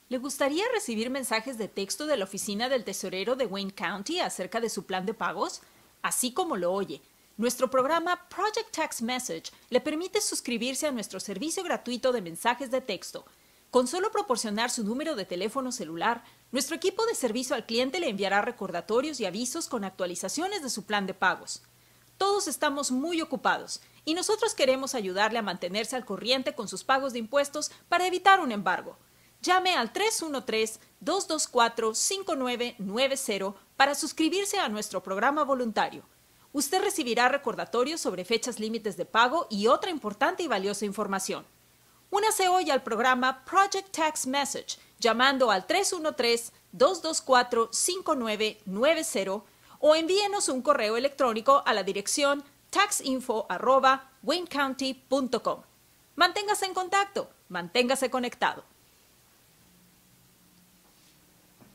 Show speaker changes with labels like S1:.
S1: ¿Le gustaría recibir mensajes de texto de la oficina del tesorero de Wayne County acerca de su plan de pagos? Así como lo oye, nuestro programa Project Tax Message le permite suscribirse a nuestro servicio gratuito de mensajes de texto. Con solo proporcionar su número de teléfono celular, nuestro equipo de servicio al cliente le enviará recordatorios y avisos con actualizaciones de su plan de pagos. Todos estamos muy ocupados y nosotros queremos ayudarle a mantenerse al corriente con sus pagos de impuestos para evitar un embargo. Llame al 313-224-5990 para suscribirse a nuestro programa voluntario. Usted recibirá recordatorios sobre fechas límites de pago y otra importante y valiosa información. Únase hoy al programa Project Tax Message llamando al 313-224-5990 o envíenos un correo electrónico a la dirección taxinfo@waynecounty.com. Manténgase en contacto, manténgase conectado.